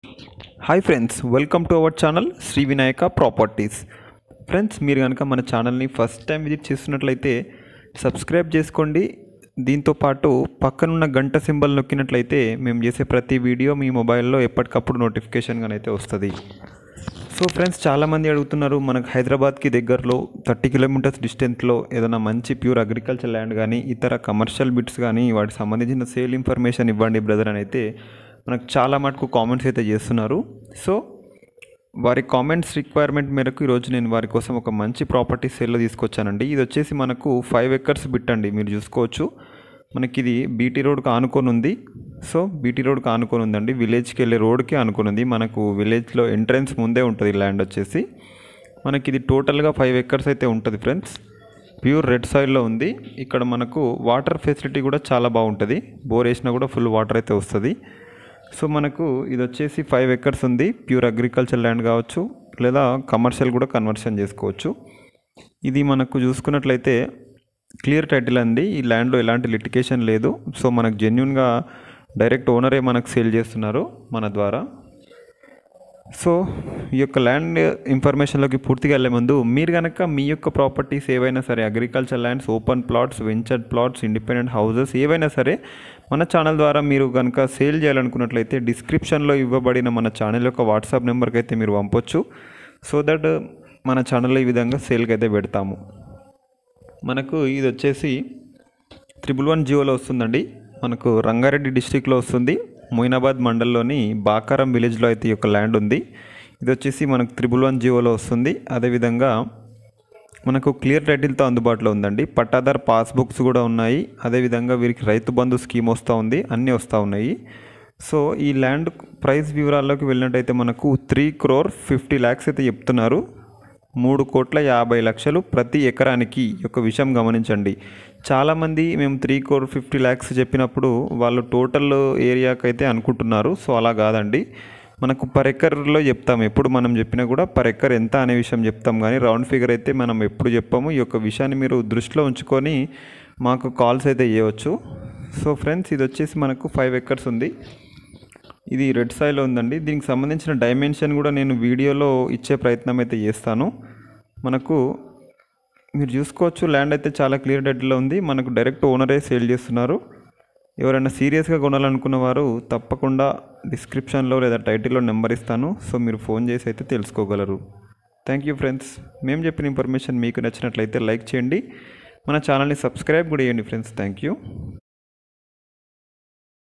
Hi friends, welcome to our channel Shri Vinayaka properties. Friends, మీరు కనుక మన ఛానల్ని ఫస్ట్ టైం విజిట్ చేస్తున్నట్లయితే సబ్స్క్రైబ్ చేసుకోండి. దీంతో పాటు పక్కనున్న గంట సింబల్ నొక్కినట్లయితే మేము చేసే ప్రతి వీడియో మీ మొబైల్లో ఎప్పటికప్పుడు నోటిఫికేషన్గా అయితే వస్తుంది. సో ఫ్రెండ్స్, చాలామంది అడుగుతున్నారు, మనకు హైదరాబాద్కి దగ్గరలో 30 కిలోమీటర్స్ డిస్టెన్స్లో ఏదైనా మంచి ప్యూర్ అగ్రికల్చర్ ల్యాండ్ కానీ ఇతర కమర్షియల్ బిట్స్ కానీ వాటికి సంబంధించిన సేల్ ఇన్ఫర్మేషన్ ఇవ్వండి బ్రదర్ అని అయితే మనకు చాలా మటుకు కామెంట్స్ అయితే చేస్తున్నారు. సో వారి కామెంట్స్ రిక్వైర్మెంట్ మేరకు ఈరోజు నేను వారి కోసం ఒక మంచి ప్రాపర్టీ సేల్లో తీసుకొచ్చానండి. ఇది వచ్చేసి మనకు 5 ఎకర్స్ బిట్ అండి. మీరు చూసుకోవచ్చు, మనకి ఇది బీటీ రోడ్కి ఆనుకొని ఉంది. సో బీటీ రోడ్కి ఆనుకొని ఉందండి, విలేజ్కి వెళ్ళే రోడ్కి ఆనుకొని ఉంది. మనకు విలేజ్లో ఎంట్రన్స్ ముందే ఉంటుంది ల్యాండ్ వచ్చేసి. మనకి ఇది టోటల్గా 5 ఎకర్స్ అయితే ఉంటుంది ఫ్రెండ్స్. ప్యూర్ రెడ్ సాయిల్లో ఉంది. ఇక్కడ మనకు వాటర్ ఫెసిలిటీ కూడా చాలా బాగుంటుంది. బోర్ వేసినా కూడా ఫుల్ వాటర్ అయితే వస్తుంది. సో మనకు ఇది వచ్చేసి 5 ఎకర్స్ ఉంది. ప్యూర్ అగ్రికల్చర్ ల్యాండ్ కావచ్చు, లేదా కమర్షియల్ కూడా కన్వర్షన్ చేసుకోవచ్చు. ఇది మనకు చూసుకున్నట్లయితే క్లియర్ టైటిల్ అండి. ఈ ల్యాండ్లో ఎలాంటి లిటికేషన్ లేదు. సో మనకు జెన్యున్గా డైరెక్ట్ ఓనరే మనకు సేల్ చేస్తున్నారు మన ద్వారా. సో ఈ యొక్క ల్యాండ్ ఇన్ఫర్మేషన్లోకి పూర్తిగా వెళ్ళే ముందు, మీరు కనుక మీ యొక్క ప్రాపర్టీస్ ఏవైనా సరే, agriculture lands, open plots, ventured plots, independent houses ఏవైనా సరే మన ఛానల్ ద్వారా మీరు కనుక సేల్ చేయాలనుకున్నట్లయితే డిస్క్రిప్షన్లో ఇవ్వబడిన మన ఛానల్ యొక్క వాట్సాప్ నెంబర్కి అయితే మీరు పంపొచ్చు. సో దట్ మన ఛానల్లో ఈ విధంగా సేల్కి అయితే పెడతాము. మనకు ఇది వచ్చేసి 111 జియోలో వస్తుందండి. మనకు రంగారెడ్డి డిస్టిక్లో వస్తుంది. మొయినాబాద్ మండల్లోని బాకారం విలేజ్లో అయితే ఈ యొక్క ల్యాండ్ ఉంది. ఇది వచ్చేసి మనకు 111 జియోలో వస్తుంది. అదేవిధంగా మనకు క్లియర్ టైటిల్తో అందుబాటులో ఉందండి. పట్టాదార్ పాస్బుక్స్ కూడా ఉన్నాయి. అదేవిధంగా వీరికి రైతు బంధు స్కీమ్ వస్తూ ఉంది, అన్నీ వస్తూ ఉన్నాయి. సో ఈ ల్యాండ్ ప్రైస్ వివరాల్లోకి వెళ్ళినట్టయితే మనకు 3,50,00,000 అయితే చెప్తున్నారు. 3,50,00,000 ప్రతి ఎకరానికి. యొక్క విషయం గమనించండి. చాలామంది మేము 3,50,00,000 చెప్పినప్పుడు వాళ్ళు టోటల్ ఏరియాకి అయితే అనుకుంటున్నారు. సో అలా కాదండి, మనకు పర్ ఎకర్లో చెప్తాం. ఎప్పుడు మనం చెప్పినా కూడా పర్ ఎకర్ ఎంత అనే విషయం చెప్తాం, కానీ రౌండ్ ఫిగర్ అయితే మనం ఎప్పుడు చెప్పాము. ఈ యొక్క విషయాన్ని మీరు దృష్టిలో ఉంచుకొని మాకు కాల్స్ అయితే చేయవచ్చు. సో ఫ్రెండ్స్, ఇది వచ్చేసి మనకు 5 ఎకర్స్ ఉంది. ఇది రెడ్ సాయిల్లో ఉందండి. దీనికి సంబంధించిన డైమెన్షన్ కూడా నేను వీడియోలో ఇచ్చే ప్రయత్నం అయితే చేస్తాను. మనకు మీరు చూసుకోవచ్చు, ల్యాండ్ అయితే చాలా క్లియర్ టైటిల్లో ఉంది. మనకు డైరెక్ట్ ఓనరే సేల్ చేస్తున్నారు. ఎవరైనా సీరియస్గా కొనాలనుకున్న వారు తప్పకుండా డిస్క్రిప్షన్లో లేదా టైటిల్లో నెంబర్ ఇస్తాను. సో మీరు ఫోన్ చేసి అయితే తెలుసుకోగలరు. Thank you friends. మేము చెప్పిన ఇన్ఫర్మేషన్ మీకు నచ్చినట్లయితే లైక్ చేయండి. మన ఛానల్ని సబ్స్క్రైబ్ కూడా చేయండి ఫ్రెండ్స్. Thank you.